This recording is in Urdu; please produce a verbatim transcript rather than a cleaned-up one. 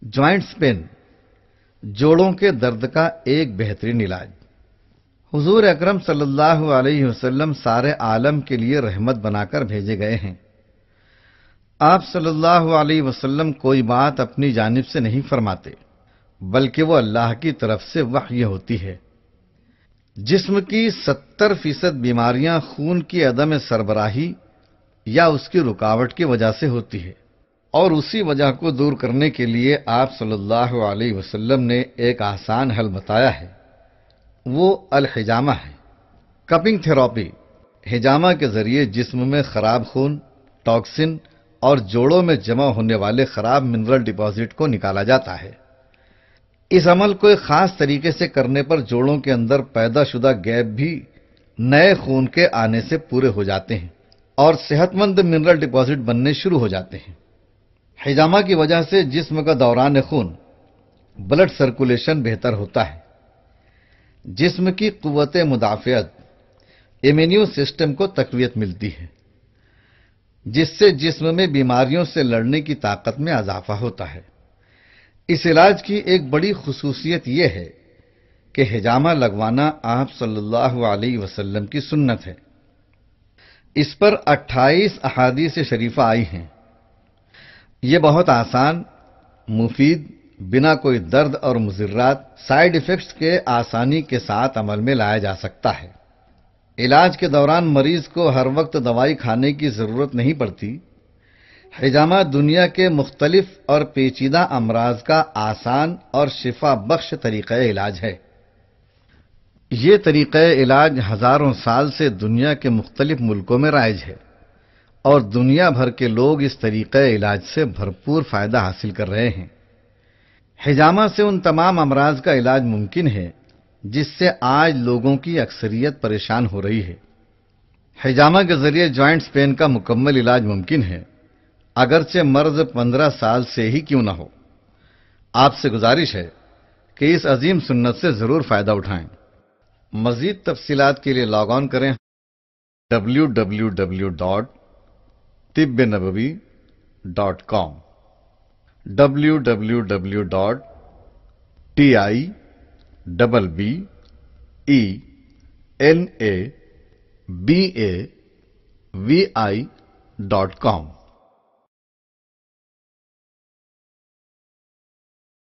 جوائنٹس پین جوڑوں کے درد کا ایک بہترین علاج۔ حضور اکرم صلی اللہ علیہ وسلم سارے عالم کے لیے رحمت بنا کر بھیجے گئے ہیں۔ آپ صلی اللہ علیہ وسلم کوئی بات اپنی جانب سے نہیں فرماتے، بلکہ وہ اللہ کی طرف سے وحی ہوتی ہے۔ جسم کی ستر فیصد بیماریاں خون کی عدم سربراہی یا اس کی رکاوٹ کی وجہ سے ہوتی ہے، اور اسی وجہ کو دور کرنے کے لیے آپ صلی اللہ علیہ وسلم نے ایک آسان حل بتایا ہے، وہ الحجامہ ہے۔ کپنگ تھراپی حجامہ کے ذریعے جسم میں خراب خون، ٹاکسن اور جوڑوں میں جمع ہونے والے خراب منرل ڈپازٹ کو نکالا جاتا ہے۔ اس عمل کو ایک خاص طریقے سے کرنے پر جوڑوں کے اندر پیدا شدہ گیپ بھی نئے خون کے آنے سے پورے ہو جاتے ہیں اور صحت مند منرل ڈپازٹ بننے شروع ہو جاتے ہیں۔ حجامہ کی وجہ سے جسم کا دوران خون، بلڈ سرکولیشن بہتر ہوتا ہے، جسم کی قوت مدافعت، امیونو سسٹم کو تقویت ملتی ہے، جس سے جسم میں بیماریوں سے لڑنے کی طاقت میں اضافہ ہوتا ہے۔ اس علاج کی ایک بڑی خصوصیت یہ ہے کہ حجامہ لگوانا آپ صلی اللہ علیہ وسلم کی سنت ہے۔ اس پر اٹھائیس احادیث شریفہ آئی ہیں۔ یہ بہت آسان، مفید، بنا کوئی درد اور مضرات، سائیڈ ایفیکٹس کے آسانی کے ساتھ عمل میں لایا جا سکتا ہے۔ علاج کے دوران مریض کو ہر وقت دوائی کھانے کی ضرورت نہیں پڑتی۔ حجامہ دنیا کے مختلف اور پیچیدہ امراض کا آسان اور شفا بخش طریقہ علاج ہے۔ یہ طریقہ علاج ہزاروں سال سے دنیا کے مختلف ملکوں میں رائج ہے، اور دنیا بھر کے لوگ اس طریقہ علاج سے بھرپور فائدہ حاصل کر رہے ہیں۔ حجامہ سے ان تمام امراض کا علاج ممکن ہے جس سے آج لوگوں کی اکثریت پریشان ہو رہی ہے۔ حجامہ کے ذریعے جوائنٹس پین کا مکمل علاج ممکن ہے، اگرچہ مرض پندرہ سال سے ہی کیوں نہ ہو۔ آپ سے گزارش ہے کہ اس عظیم سنت سے ضرور فائدہ اٹھائیں۔ مزید تفصیلات کے لیے لاگ آن کریں ڈبلیو ڈبلیو ڈبلیو ڈاٹ طب نبوی dot com W W W dot T I double B E N A B A V I dot com